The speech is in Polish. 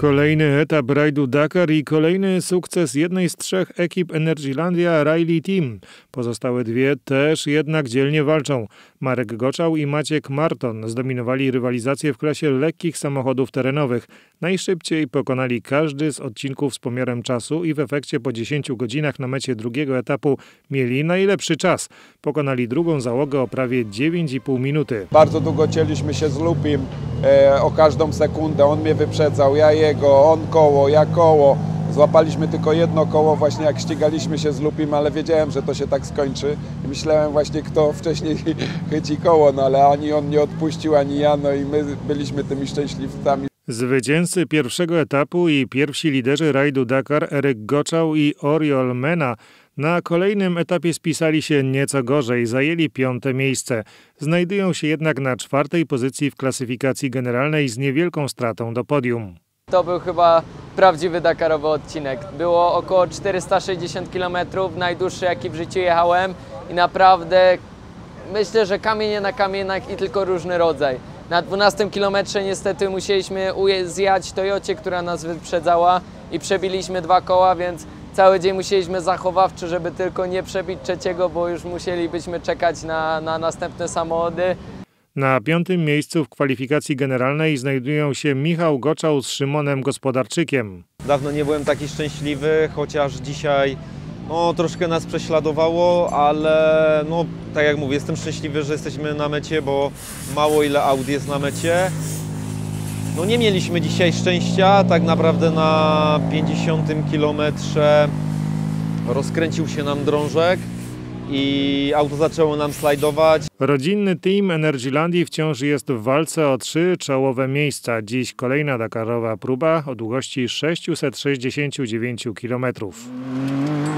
Kolejny etap rajdu Dakar i kolejny sukces jednej z trzech ekip Energylandia Rally Team. Pozostałe dwie też jednak dzielnie walczą. Marek Goczał i Maciek Marton zdominowali rywalizację w klasie lekkich samochodów terenowych. Najszybciej pokonali każdy z odcinków z pomiarem czasu i w efekcie po 10 godzinach na mecie drugiego etapu mieli najlepszy czas. Pokonali drugą załogę o prawie 9,5 minuty. Bardzo długo cięliśmy się z Lupim o każdą sekundę. On mnie wyprzedzał, ja jego, on koło, ja koło. Złapaliśmy tylko jedno koło właśnie jak ścigaliśmy się z Lupim, ale wiedziałem, że to się tak skończy. I myślałem właśnie, kto wcześniej chyci koło, no ale ani on nie odpuścił, ani ja, no i my byliśmy tymi szczęśliwcami. Zwycięzcy pierwszego etapu i pierwsi liderzy rajdu Dakar Eryk Goczał i Oriol Mena na kolejnym etapie spisali się nieco gorzej, zajęli 5. miejsce. Znajdują się jednak na 4. pozycji w klasyfikacji generalnej z niewielką stratą do podium. To był chyba prawdziwy dakarowy odcinek. Było około 460 km, najdłuższy jaki w życiu jechałem i naprawdę myślę, że kamienie na kamieniach i tylko różny rodzaj. Na 12 kilometrze niestety musieliśmy zjechać Toyocie, która nas wyprzedzała i przebiliśmy 2 koła, więc cały dzień musieliśmy zachowawczo, żeby tylko nie przebić trzeciego, bo już musielibyśmy czekać na następne samochody. Na 5. miejscu w kwalifikacji generalnej znajdują się Michał Goczał z Szymonem Gospodarczykiem. Dawno nie byłem taki szczęśliwy, chociaż dzisiaj troszkę nas prześladowało, ale tak jak mówię, jestem szczęśliwy, że jesteśmy na mecie, bo mało ile aut jest na mecie. Nie mieliśmy dzisiaj szczęścia, tak naprawdę na 50 kilometrze rozkręcił się nam drążek i auto zaczęło nam slajdować. Rodzinny team Energylandii wciąż jest w walce o 3 czołowe miejsca. Dziś kolejna dakarowa próba o długości 669 km.